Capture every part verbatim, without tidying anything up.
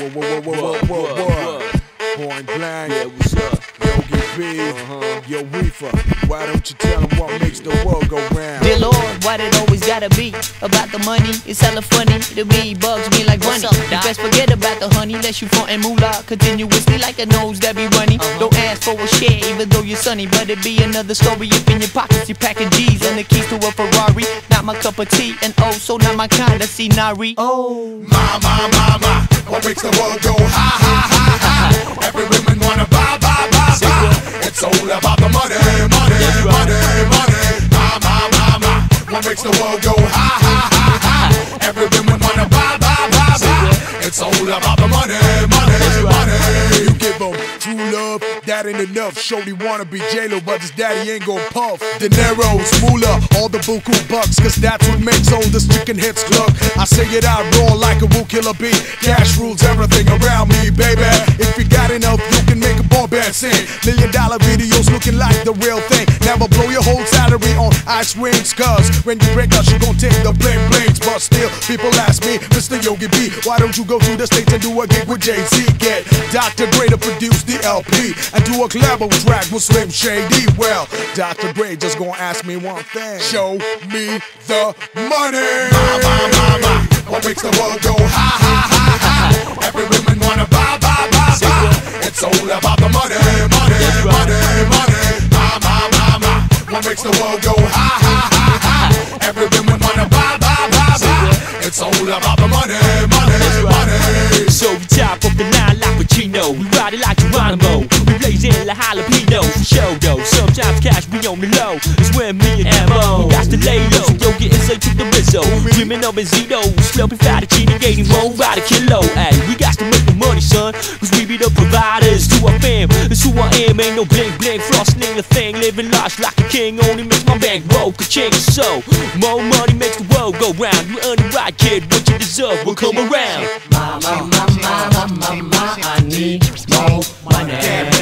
Whoa, whoa, whoa, whoa, whoa, whoa, whoa. Point blank. Yeah, what's up? Yogi B, Uh-huh. Yo Reefer. Why don't you tell them what makes the world go round? Dear Lord, why it always gotta be about the money? It's hella funny to be, bugs me like bunny. You best forget about the honey, lest you frontin' moolah continuously like a nose that be runny. Uh-huh. Don't ask for a share even though you're sunny, but it be another story if in your pockets you're packing G's and the keys to a Ferrari. Not my cup of tea, and oh, so not my kind of scenery. Oh, my, my, my, my, what makes the world go ha, ha, ha, ha? Every woman wanna buy, buy, buy, buy. It's all about the money, money, money, money. My, my, my, my, what makes the world go ha, ha, ha, ha? Every woman wanna buy, buy, buy, buy. It's all about the money, money, money. You give them true love, that ain't enough. Shorty wanna be J-Lo, but his daddy ain't gon' puff. Dineros, moolah, all the buku bucks, cause that's what makes all this chicken heads cluck. I say it out raw like a woo killer bee. Cash rules everything around me, baby. If you got enough, you can make a boy band sing. Million dollar videos looking like the real thing. Never blow your whole salary on ice rings, cause when you break us, you gon' take the bling blings. But still, people ask me, Mister Yogi B, why don't you go to the States and do a gig with Jay-Z? Get Doctor Dre to produce the L P and do a collabo track with Slim Shady. Well, Doctor Dre just gonna ask me one thing: show me the money. My, my, my, my, what makes the world go ha, ha, ha, ha? Every woman wanna buy, buy, buy, buy. It's all about the money, money, money, money. My, my, my, my, what makes the world go ha, ha, ha, ha? Every woman wanna buy, buy, buy, buy. It's all about the money, money, money. So we top of the nine like Pacino, we ride it like Geronimo, we blaze in like jalapeno. For show though, sometimes cash be on the low. It's when me and M O got to lay low. So yo, get inside to the rizzo. Women up in Zito, sloping fettuccine, gaining more by the kilo. Ay, we got to make the money, son, cause we be the providers to our fam. It's who I am, ain't no bling bling, frosting a thing, living large like a king. Only makes my bank roll, ka-ching. So more money makes the world go round. You earn the right, kid, what you deserve will come around. mama, mama, mama, mama, I need more money.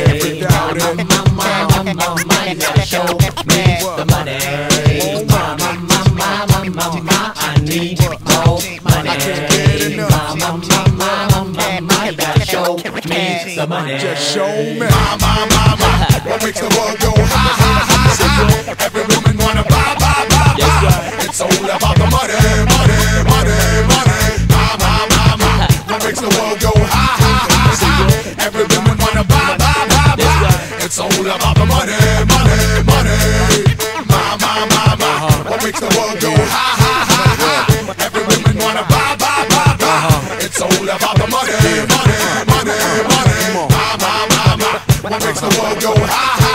Mama, mama, mama, mama, you gotta show me the money. Mama, mama, mama, mama, I need more money. Mama, mama, mama, mama, you gotta show me the money. Just show me. My, my, my, my, what makes the world go ha, ha, ha, ha? Every woman wanna buy, buy, buy, buy. It's all about the money, money, money, money. My, my, my, my, what makes the world go ha, ha, ha, ha? Every woman wanna buy, buy, buy, buy. It's all about the money, money, money. My, my, my, my, what makes the world go ha, ha, ha, ha? Every woman wanna buy, buy, buy, buy. It's all about the money, money, money, money. My, my, my, my, what makes the world go ha, ha,